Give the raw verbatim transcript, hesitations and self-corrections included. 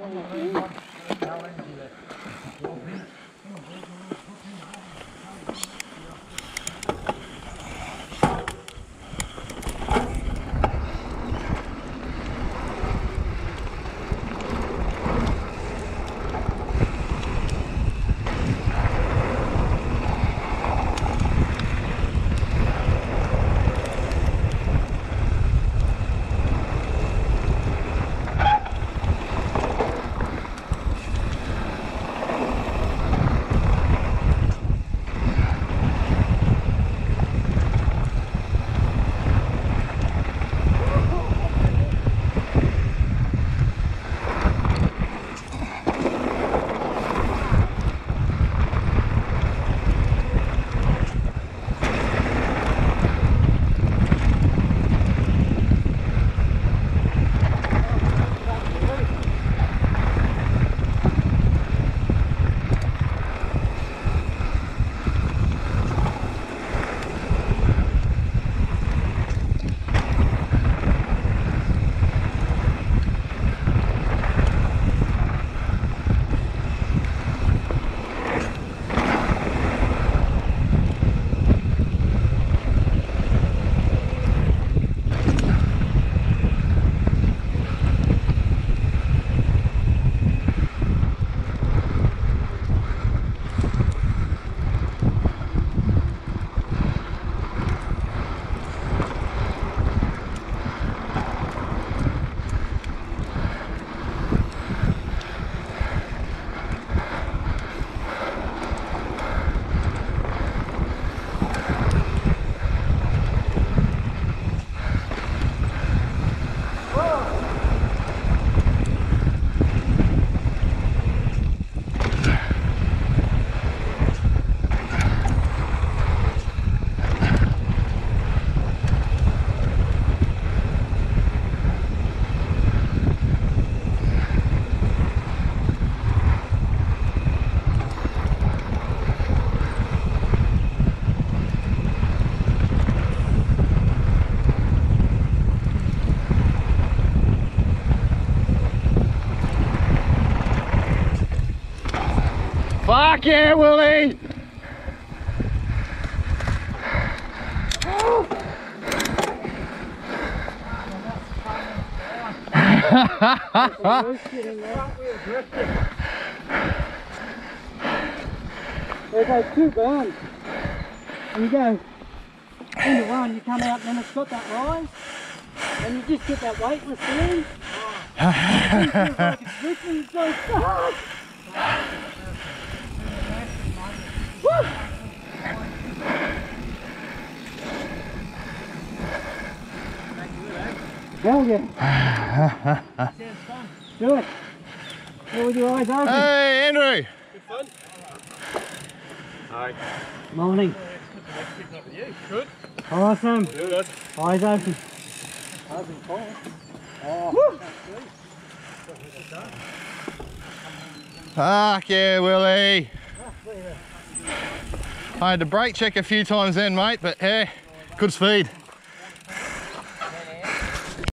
Fuck yeah, Willie! There's those two burns. And you go into one, you come out and then it's got that rise. And you just get that weightless feeling. It feels like it's drifting, it's so fast. Woo! Hell yeah. Do it. Do it with your eyes open. Hey, Andrew. Good fun. Hi. Morning. Good. Awesome. Good. Eyes open. Eyes open. Oh. Woo! Fuck yeah, Willie. I had to brake check a few times then, mate, but yeah, good speed.